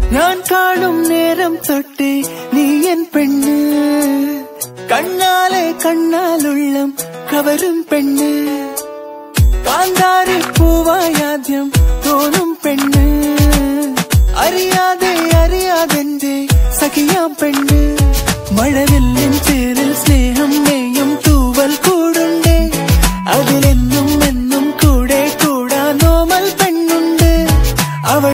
ഞാൻ കാണും നേരം തൊട്ടേ നീ എൻ പെണ്ണ്, കണ്ണാലെ കണ്ണാലുള്ളം കവരും പെണ്ണ്, കാന്താരി പൂവായാദ്യം തോന്നും പെണ്ണ്, അറിയാതെ അറിയാതെന്റെ സഖിയാം പെണ്ണ്.